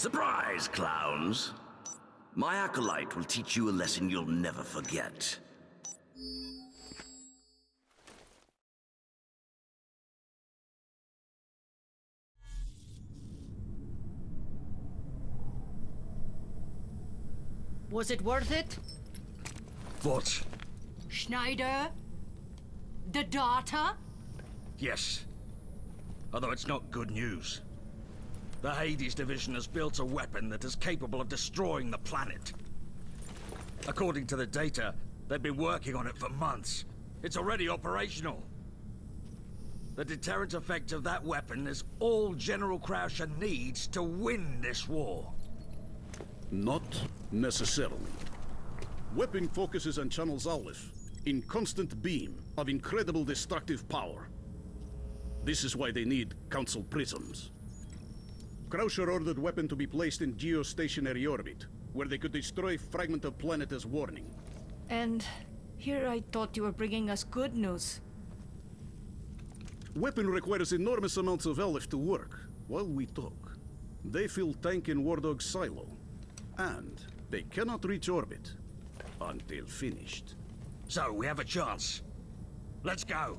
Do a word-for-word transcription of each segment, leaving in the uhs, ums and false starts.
Surprise, clowns! My acolyte will teach you a lesson you'll never forget. Was it worth it? What? Schneider? The daughter? Yes. Although it's not good news. The Hades division has built a weapon that is capable of destroying the planet. According to the data, they've been working on it for months. It's already operational. The deterrent effect of that weapon is all General Croucher needs to win this war. Not necessarily. Weapon focuses on channels Aleph in constant beam of incredible destructive power. This is why they need Council prisms. Croucher ordered weapon to be placed in geostationary orbit, where they could destroy fragment of planet as warning. And here I thought you were bringing us good news. Weapon requires enormous amounts of Aleph to work. While we talk, they fill tank in War Dog's silo. And they cannot reach orbit until finished. So, we have a chance. Let's go!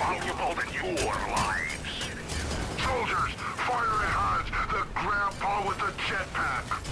valuable than your lives. Soldiers, fire at Hans, the grandpa with the jetpack.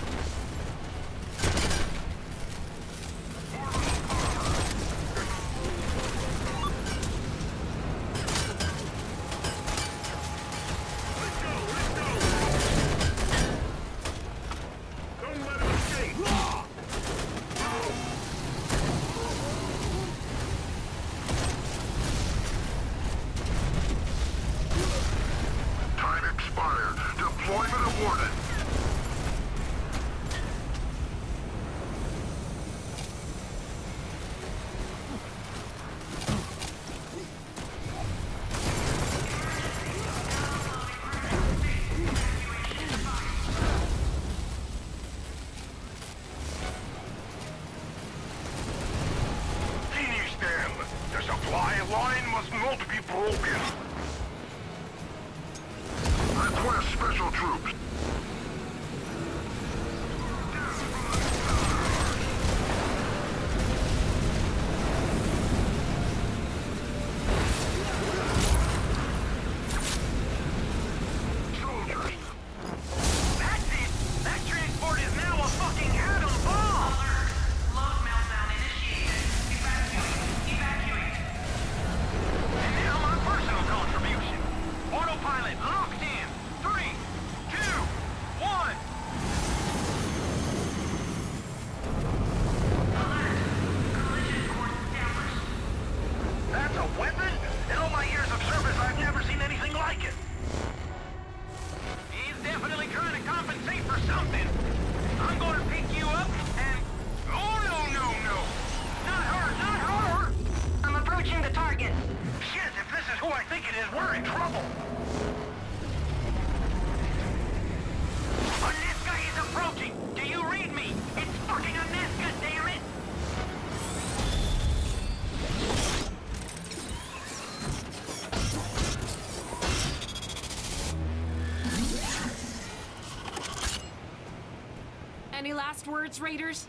Any last words, Raiders?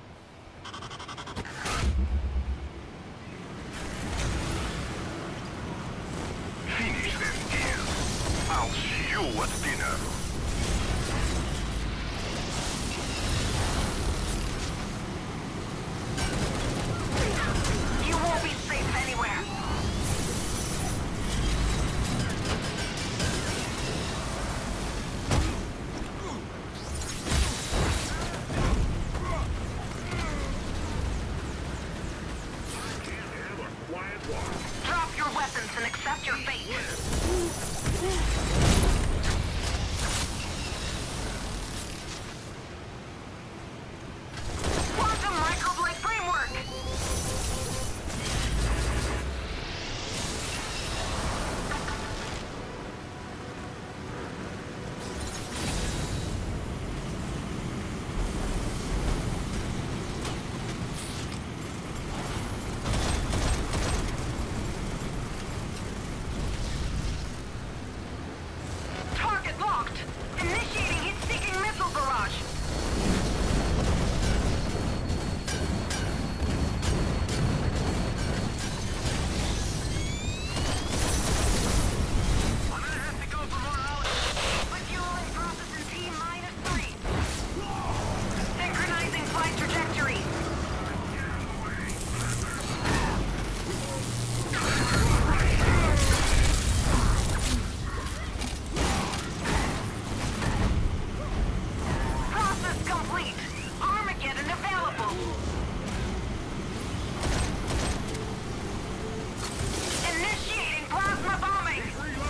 Finish them, dear. I'll see you at dinner. You won't be safe anywhere. Drop your weapons and accept your fate. Quantum microblade framework! Target locked! Initiating heat-seeking missile barrage! I'm gonna have to go for more hours. Fueling process in T minus three. Synchronizing flight trajectory. Process complete. Armageddon available. Initiating plasma bombing.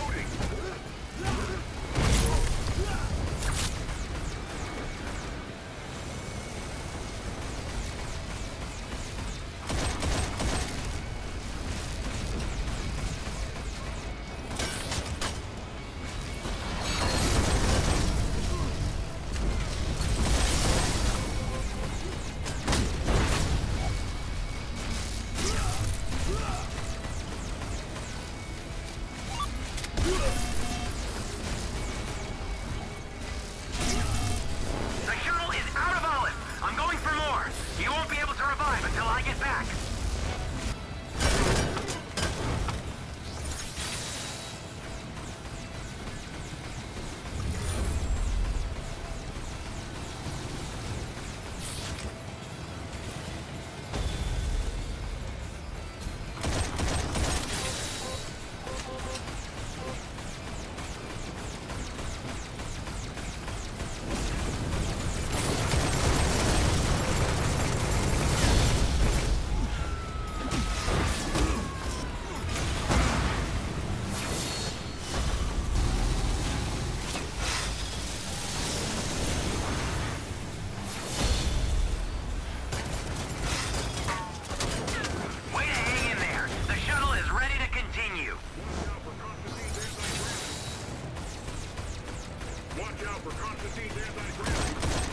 The shuttle is out of olive. I'm going for more. You won't be able to revive until I get back. for Constantine's anti-gravity.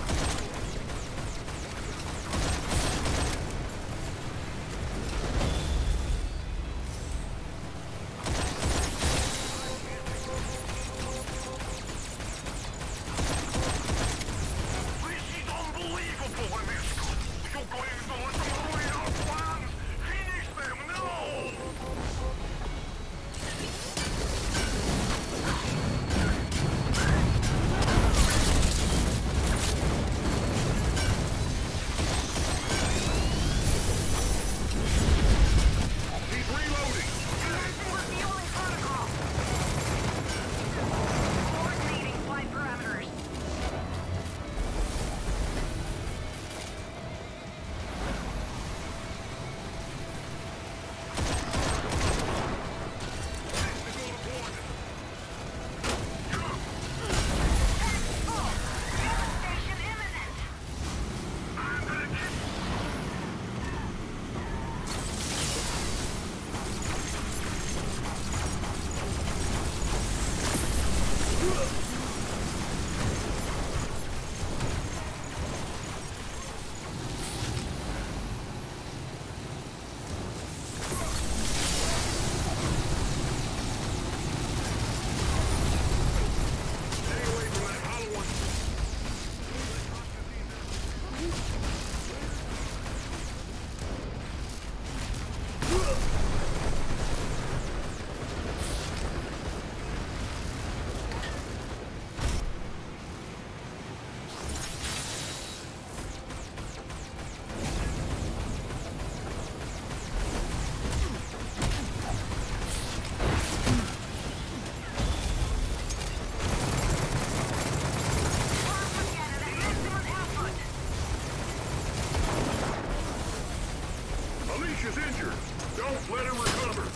Alicia's injured. Don't let him recover.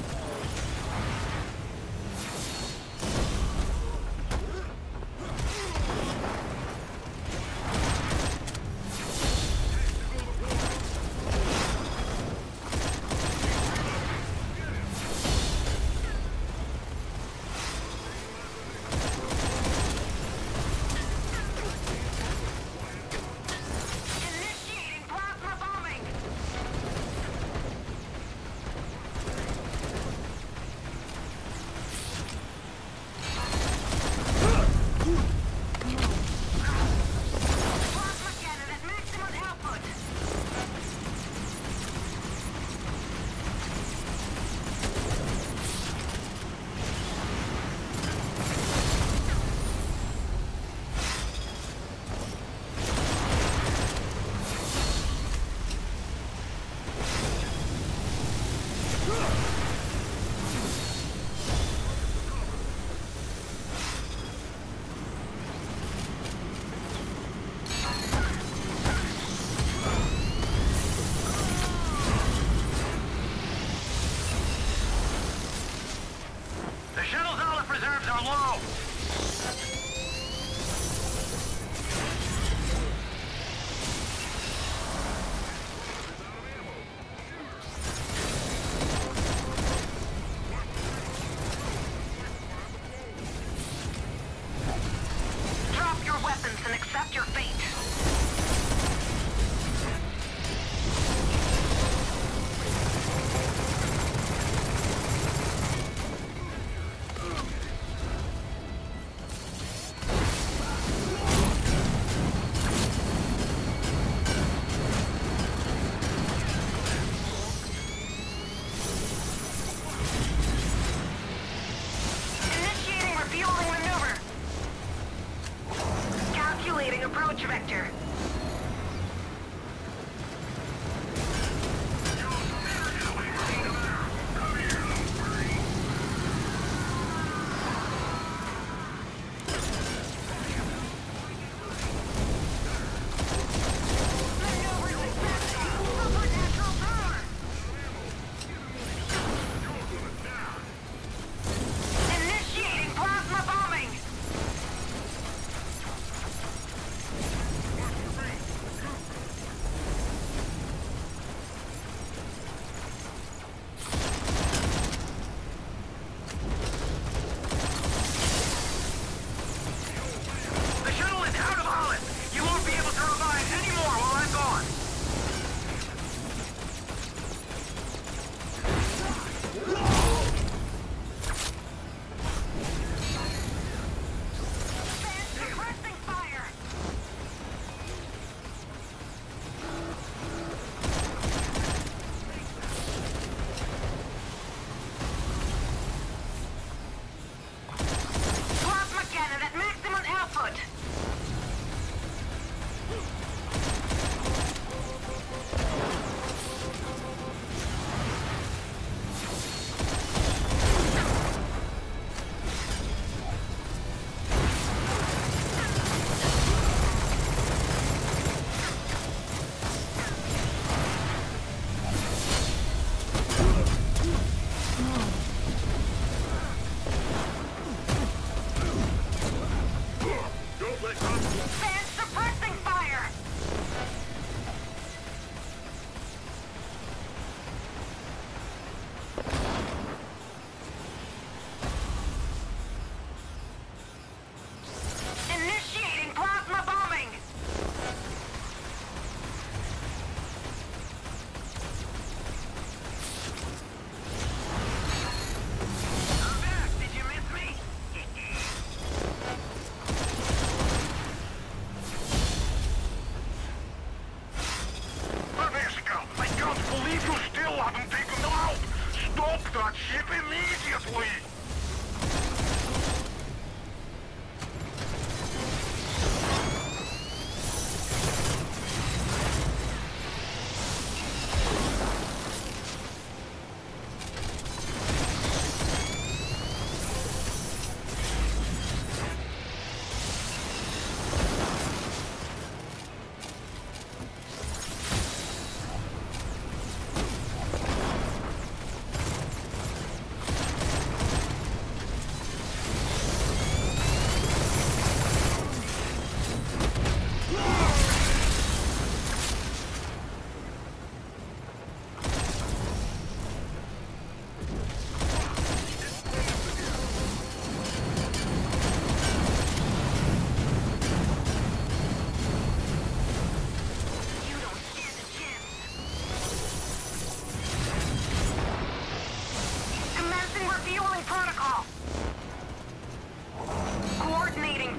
Approach vector.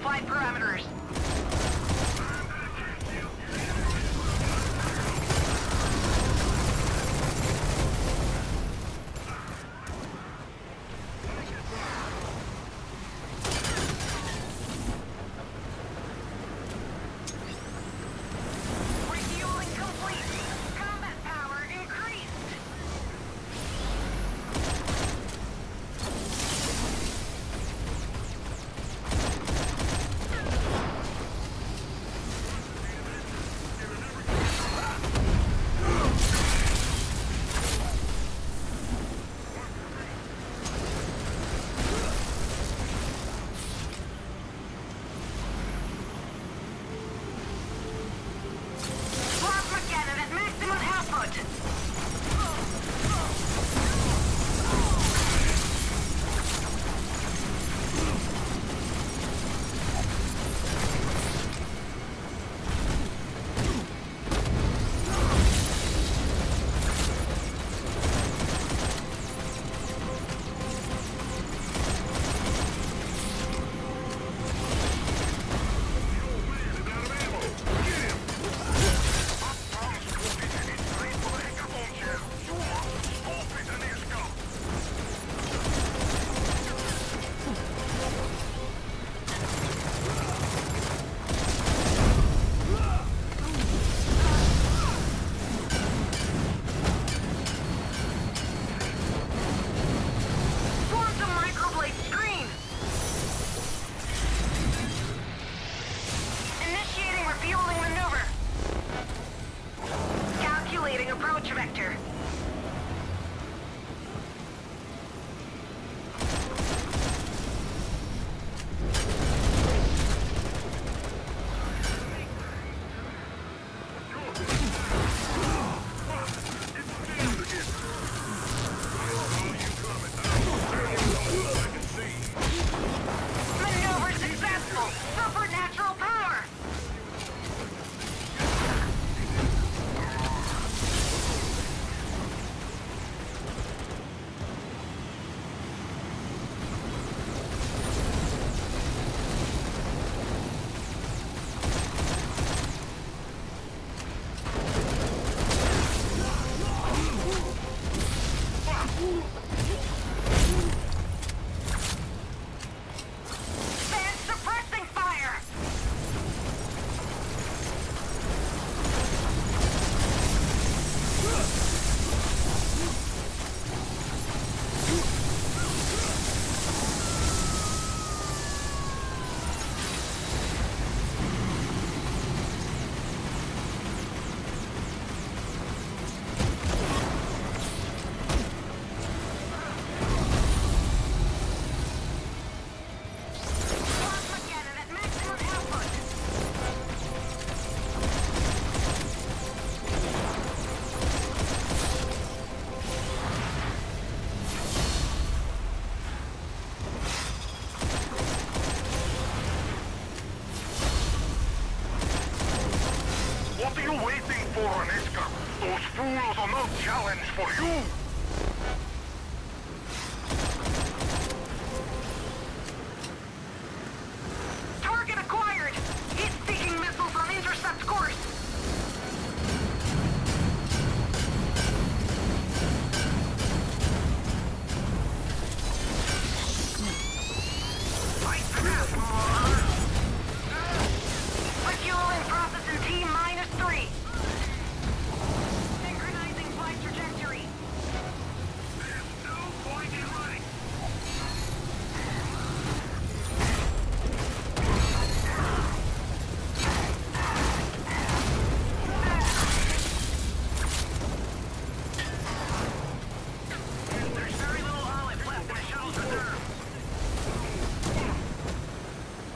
flight parameters. Refueling complete. Combat power increased. Plasma cannon at maximum output. Quantum microblade screen. Initiating refueling maneuver. Calculating approach vector. Maneuver successful. Supernatural power. Fan suppressing fire. Plasma cannon at maximum output. What are you waiting for, Aniska? Those fools are no challenge for you! Target acquired. Heat-seeking missiles on intercept course. Refueling process in T minus three. Synchronizing flight trajectory. There's very little olive left in the shuttle's reserve.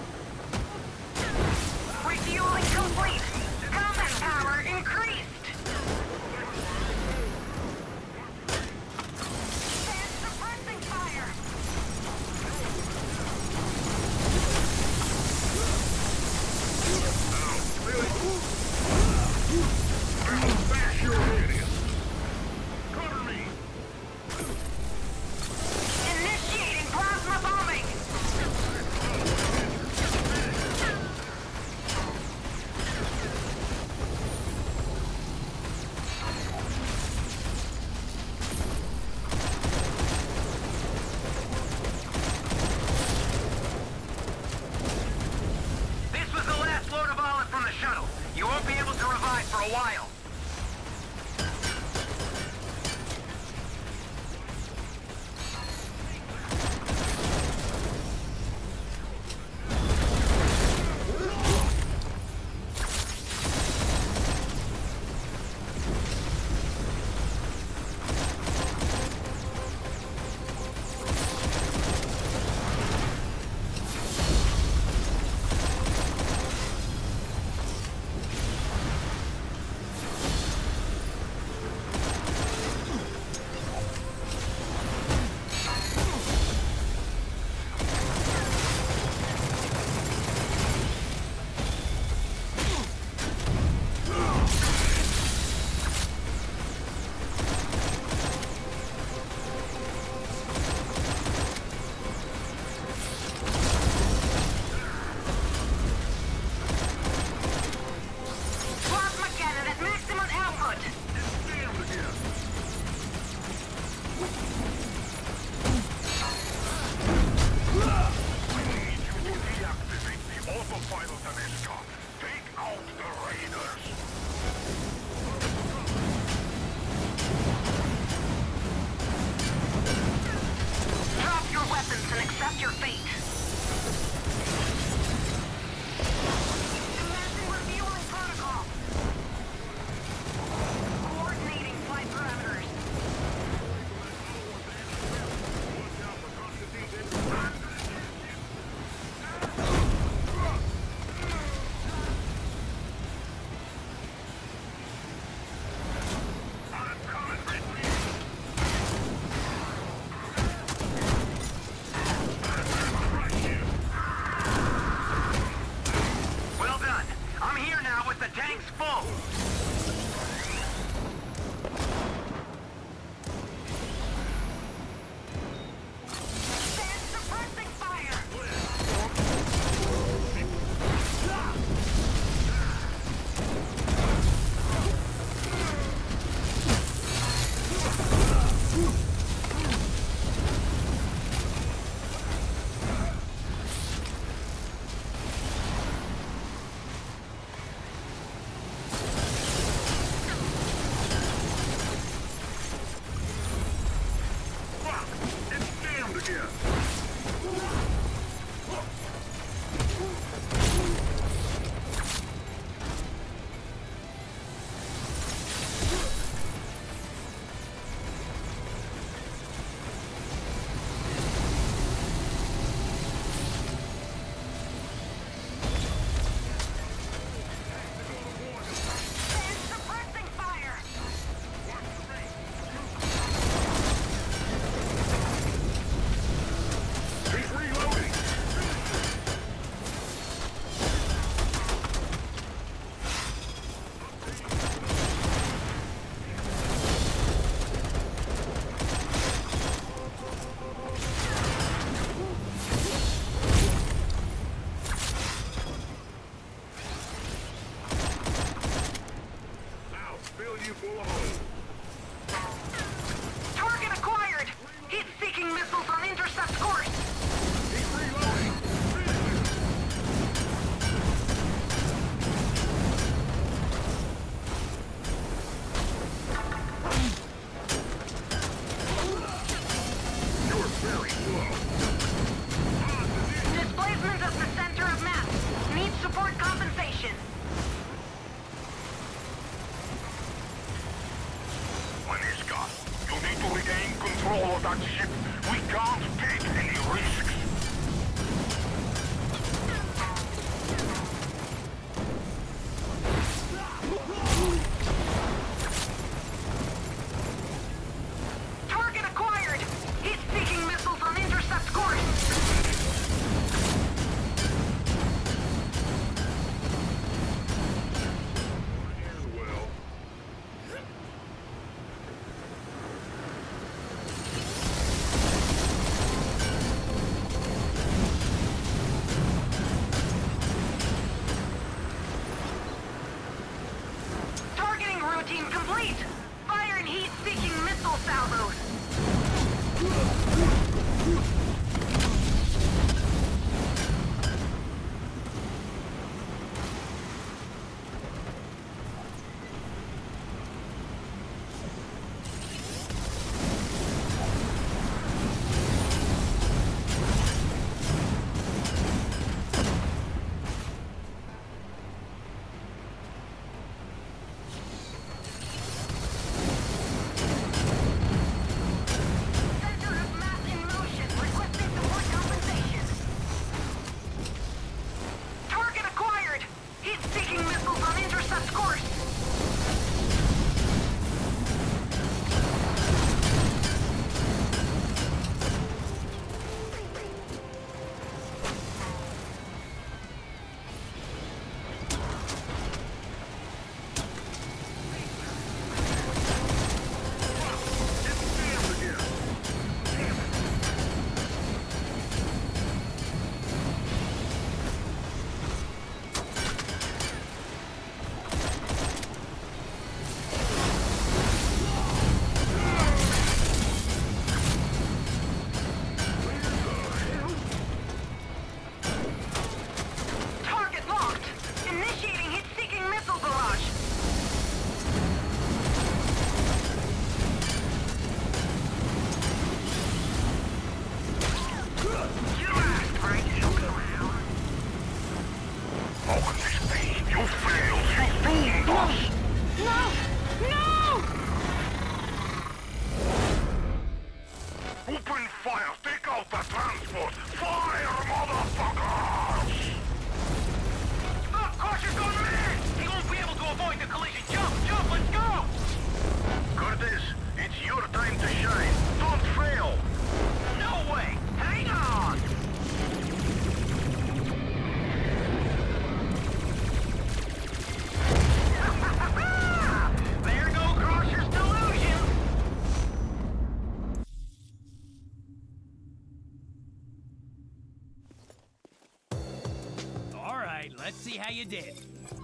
right, let's see how you did.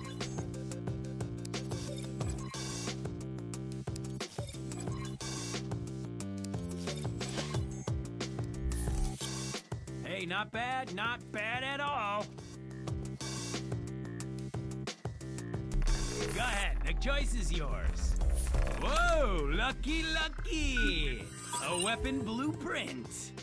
Hey, not bad, not bad at all. Go ahead, the choice is yours. Whoa, lucky, lucky! A weapon blueprint.